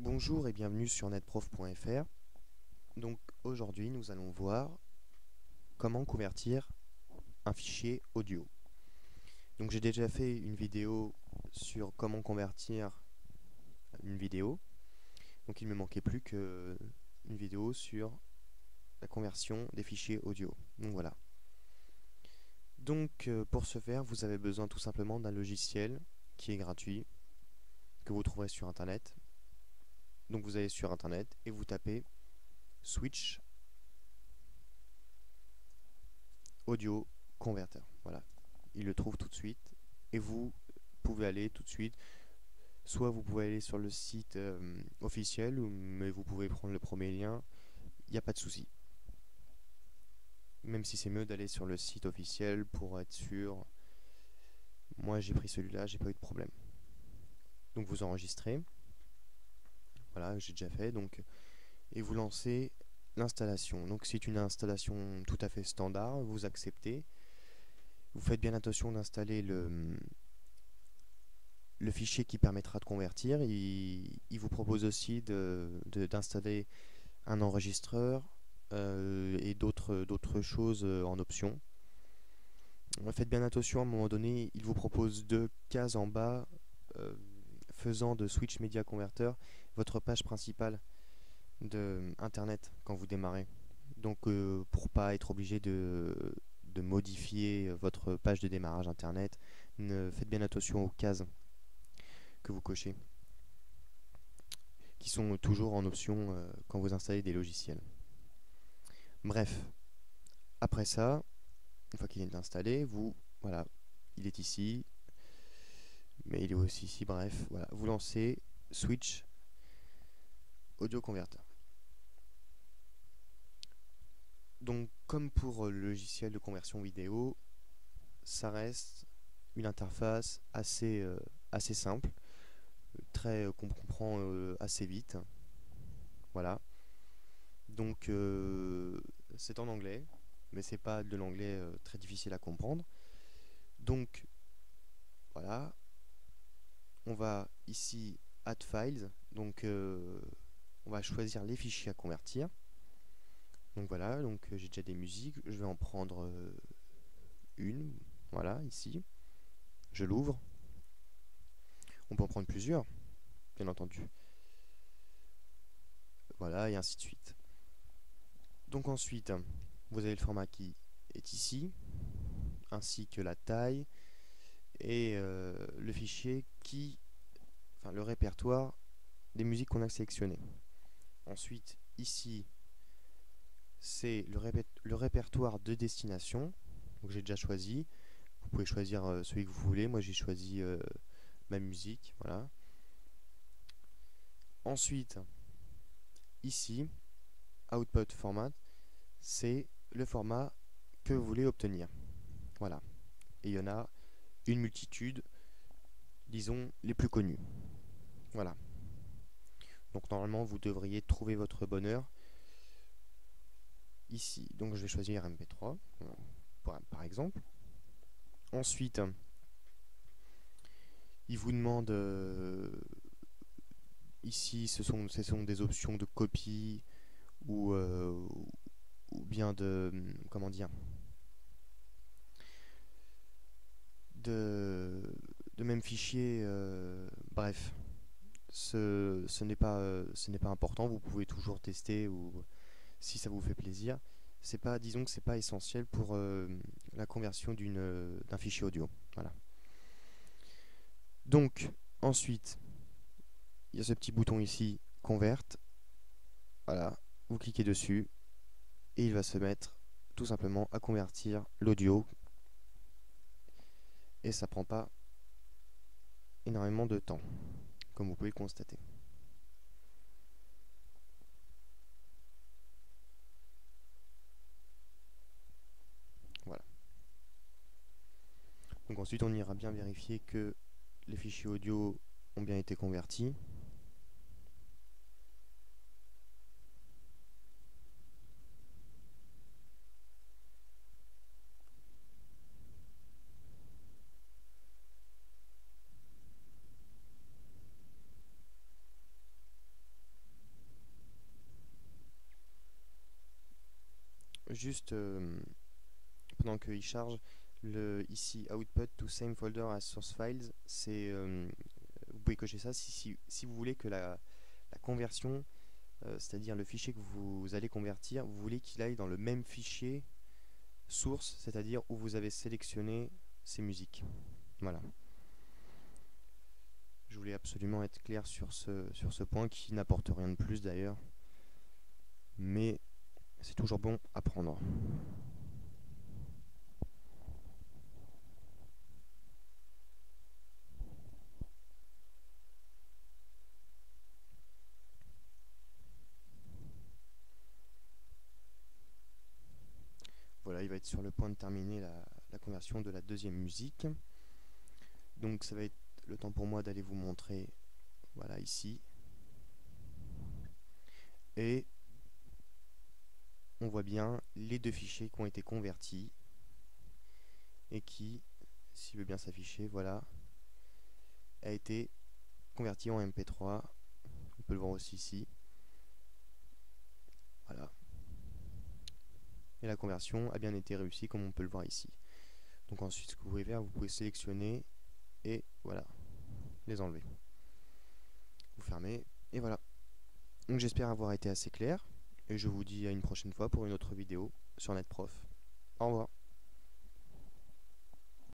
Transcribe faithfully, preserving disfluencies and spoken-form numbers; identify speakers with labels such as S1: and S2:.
S1: Bonjour et bienvenue sur netprof point F R. Donc aujourd'hui nous allons voir comment convertir un fichier audio. Donc j'ai déjà fait une vidéo sur comment convertir une vidéo. Donc il ne me manquait plus qu'une vidéo sur la conversion des fichiers audio. Donc voilà. Donc euh, pour ce faire vous avez besoin tout simplement d'un logiciel qui est gratuit, que vous trouverez sur internet. Donc vous allez sur internet et vous tapez Switch Audio Converter. Voilà, il le trouve tout de suite et vous pouvez aller tout de suite. Soit vous pouvez aller sur le site euh, officiel, mais vous pouvez prendre le premier lien, il n'y a pas de souci. Même si c'est mieux d'aller sur le site officiel pour être sûr. Moi j'ai pris celui-là, j'ai pas eu de problème. Donc vous enregistrez. Voilà, j'ai déjà fait. Donc, et vous lancez l'installation. Donc c'est une installation tout à fait standard, vous acceptez. Vous faites bien attention d'installer le, le fichier qui permettra de convertir. Il, il vous propose aussi de, de, d'installer un enregistreur euh, et d'autres d'autres choses en option. Faites bien attention, à un moment donné, il vous propose deux cases en bas euh, faisant de Switch Media Converter votre page principale de internet quand vous démarrez. Donc euh, pour pas être obligé de, de modifier votre page de démarrage internet, ne, faites bien attention aux cases que vous cochez, qui sont toujours en option euh, quand vous installez des logiciels. Bref, après ça, une fois qu'il est installé, vous, voilà, il est ici, mais il est aussi ici, bref, voilà, vous lancez Switch Audio Converter. Donc, comme pour le logiciel de conversion vidéo, ça reste une interface assez, euh, assez simple, très euh, qu'on comprend euh, assez vite. Voilà. Donc, euh, c'est en anglais, mais c'est pas de l'anglais euh, très difficile à comprendre. Donc, voilà. On va ici Add Files. Donc, euh, on va choisir les fichiers à convertir. Donc voilà, donc euh, j'ai déjà des musiques, je vais en prendre euh, une, voilà, ici. Je l'ouvre. On peut en prendre plusieurs, bien entendu. Voilà, et ainsi de suite. Donc ensuite, vous avez le format qui est ici, ainsi que la taille et euh, le fichier qui, enfin le répertoire des musiques qu'on a sélectionnées. Ensuite, ici, c'est le, répé le répertoire de destination. Donc j'ai déjà choisi. Vous pouvez choisir euh, celui que vous voulez. Moi j'ai choisi euh, ma musique. Voilà. Ensuite, ici, Output Format, c'est le format que vous voulez obtenir. Voilà. Et il y en a une multitude, disons, les plus connus. Voilà. Donc normalement, vous devriez trouver votre bonheur ici. Donc je vais choisir M P trois, par exemple. Ensuite, il vous demande euh, ici, ce sont, ce sont des options de copie ou, euh, ou bien de, comment dire, de, de même fichier. Euh, bref, ce, ce n'est pas, euh, ce n'est pas important. Vous pouvez toujours tester ou si ça vous fait plaisir. C'est pas, disons que c'est pas essentiel pour euh, la conversion d'une, euh, d'un fichier audio. Voilà. Donc ensuite, il y a ce petit bouton ici, Convert. Voilà, vous cliquez dessus et il va se mettre tout simplement à convertir l'audio. Et ça prend pas énormément de temps, comme vous pouvez le constater. Voilà. Donc ensuite on ira bien vérifier que les fichiers audio ont bien été convertis. juste euh, pendant qu'il charge, le ici output to same folder as source files, c'est euh, vous pouvez cocher ça si, si, si vous voulez que la, la conversion, euh, c'est-à-dire le fichier que vous allez convertir, vous voulez qu'il aille dans le même fichier source, c'est-à-dire où vous avez sélectionné ces musiques. Voilà. Je voulais absolument être clair sur ce, sur ce point qui n'apporte rien de plus d'ailleurs, mais c'est toujours bon à prendre. Voilà, il va être sur le point de terminer la, la conversion de la deuxième musique. Donc ça va être le temps pour moi d'aller vous montrer, voilà ici. Et on voit bien les deux fichiers qui ont été convertis et qui, s'il veut bien s'afficher, voilà, a été converti en M P trois. On peut le voir aussi ici. Voilà. Et la conversion a bien été réussie comme on peut le voir ici. Donc ensuite, ce que vous pouvez faire, vous pouvez sélectionner et voilà, les enlever. Vous fermez et voilà. Donc j'espère avoir été assez clair et je vous dis à une prochaine fois pour une autre vidéo sur NetProf. Au revoir.